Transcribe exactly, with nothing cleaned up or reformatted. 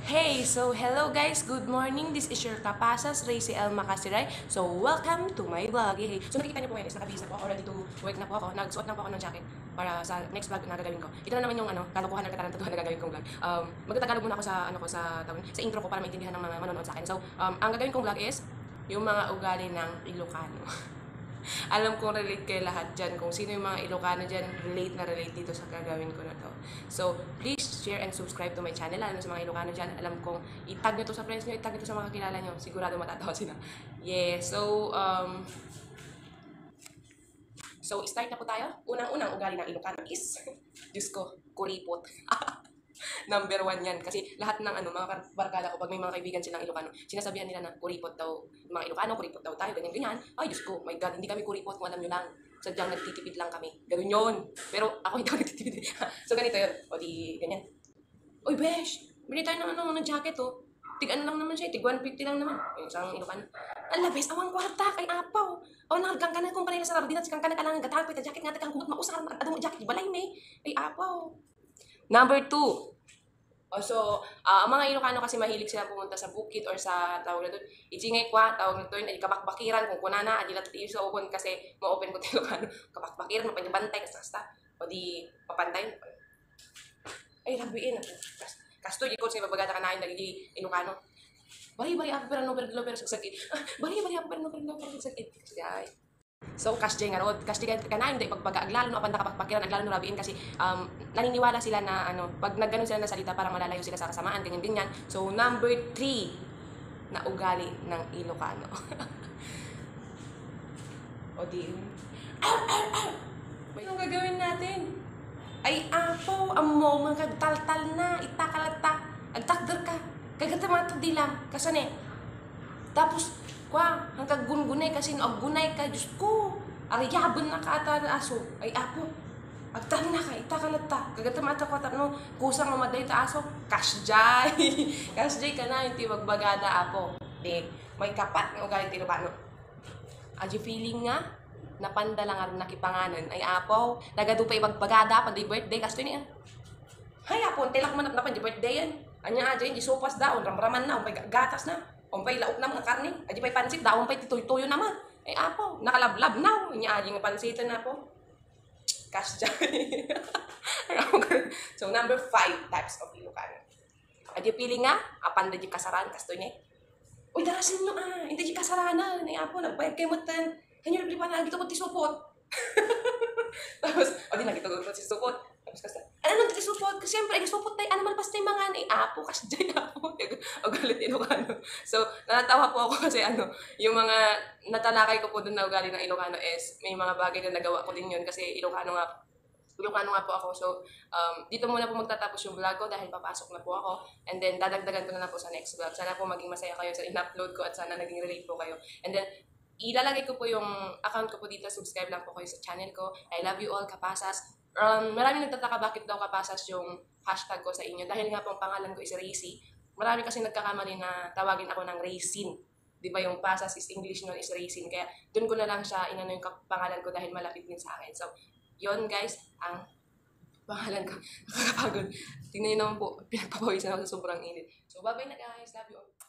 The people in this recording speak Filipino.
Hey, so hello guys, good morning. This is your Kapasas, Racy L. Makasiray. So welcome to my vlog. Hey, hey. So nakikita niyo po ngayon is nakabihis na po ako, ready to work na po ako. Nagsuot na po ako ng jacket para sa next vlog na gagawin ko. Ito na naman yung ano, kalokohan ng katarantaduhan na gagawin kong vlog. Um, magtatagalog muna ako sa ano ko sa tawag, sa intro ko para maintindihan ng mga manonood sa akin. So, um, ang gagawin kong vlog is yung mga ugali ng Ilocano. Alam kong relate kayo lahat dyan. Kung sino yung mga Ilocano dyan, relate na relate dito sa gagawin ko na to. So, please share and subscribe to my channel. Lalo sa mga Ilocano dyan, alam kong itag nyo to sa friends nyo, itag nyo to sa mga kilala nyo. Sigurado matatawa sila. Yeah, so, um, so, start na po tayo. Unang-unang ugali ng Ilocano is, Diyos ko, kuripot. Number one yan. Kasi lahat ng ano, mga barkada ko, pag may mga kaibigan silang Ilocano, sinasabihan nila na kuripot daw, mga Ilocano, kuripot daw tayo, ganyan-ganyan. Ay, Diyos ko, my God, hindi kami kuripot, kung alam nyo lang. Sadyang nagtitipid lang kami. Ganun yun. Pero ako hindi ako nagtitipid. So, ganito yun. O di, ganyan. Uy, besh, bili tayo ng ano, ng jacket, oh. Tig ano lang naman siya, tig one fifty lang naman. Yung isang Ilocano. Ala, bes, awang kwarta, kay apaw. O, nakagang ka na kung panay na sa rabdina, sikang ka na kalangan, gatapit, jacket nga, tagang kumot, mausar, adamo jacket, balay may. Ay, apaw. Number two. Oh, so, uh, ang mga Ilocano kasi mahilig sila pumunta sa bukid or sa tawag na doon. Ichingay kwa, tawag na doon, ay kabakbakiran, kung kunana, adi lang tiyo sa open kasi ma-open ko tayo Ilocano. Kabakbakiran, mapanyabantay, kasta-kasta. O di, papantay. Ay, labiin ako. Kasto, di ko sa babagata ka na yung nagiging Ilocano. Bari-bari ako pero no pero pero sagsakit. Bari-bari ako pero no pero no pero sagsakit. Kasi ay. So, cash day nga rod. Cash day ka na, hindi pagpag aglalo no, apanda kapagpakiran, aglalo no rabiin kasi um, naniniwala sila na ano, pag nagganon sila na salita parang malalayo sila sa kasamaan, ganyan-ganyan. So, number three na ugali ng Ilocano. O di, aw, aw, aw! Anong gagawin natin? Ay, apo, amo, mga kagtal-tal na, itakalata, agtakder ka, kagatamata dilam, kasane. Tapos, kwa, hanggang gungunay kasi naagunay ka, Diyos ko, ariyabon na ka ata na aso, ay apo, agtan na ka, itakalata, kagatamata ko no, kusang mamaday ta aso, kasjay, kasjay ka na, hindi magbagada apo. Di, may kapat ng ugali Ilocano. Aji feeling nga, napanda lang ang nakipanganan, ay apo, nagadupay magbagada, pag di birthday, kasto niya. Hay apo, tilak man na pag di birthday yan. Anya aja, hindi sopas daon, ramraman na, umpay gatas na. Umpay lauk na mga karne. Adi pa'y pansit, daon pa'y tituy-tuyo naman. Eh apo, nakalablab na. Inya aji nga pansitan na po. Cash dyan. So, number five types of Ilocano. Adi pili nga, apan da di kasaran, kasto niya. Uy, darasin nyo ah, hindi di kasaranan. Eh apo, nagbayad kayo matan. Kanyo naglipan na, gito ko tisupot. Tapos, o di na, gito ko tisupot. Tapos kasi, ano nang tisupot? Kasi siyempre, isupot tayo, ano man pas tayo mga ni apo, kasi dyan apo. O galit Ilocano. So, natatawa po ako kasi ano, yung mga natalakay ko po doon na ugali ng Ilocano is, may mga bagay na nagawa ko din yun kasi Ilocano nga, Ilocano nga po ako. So, um, dito muna po magtatapos yung vlog ko dahil papasok na po ako. And then, dadagdagan ko na, na po sa next vlog. Sana po maging masaya kayo sa in-upload ko at sana naging relate po kayo. And then, ilalagay ko po yung account ko po dito. Subscribe lang po kayo sa channel ko. I love you all, Kapasas. Um, maraming nagtataka bakit daw Kapasas yung hashtag ko sa inyo. Dahil nga po ang pangalan ko is Racy. Marami kasi nagkakamali na tawagin ako ng Racine. Di ba yung Pasas is English nun is Racine. Kaya dun ko na lang siya inano yung pangalan ko dahil malapit din sa akin. So, yon guys, ang pangalan ko. Nakakapagod. Tingnan nyo naman po, pinagpapawisan ako sa sobrang init. So, bye-bye na guys. Love you all.